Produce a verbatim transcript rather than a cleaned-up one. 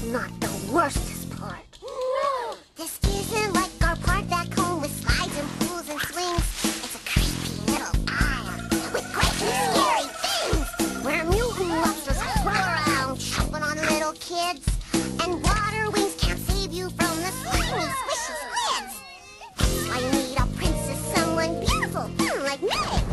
not the worstest part. No! This isn't like our park back home with slides and pools and swings. It's a creepy little island with great and scary things, where mutant monsters roll around chomping on little kids, and water wings can't save you from the slimy, squishy squids. That's why you need a princess, someone beautiful, like me.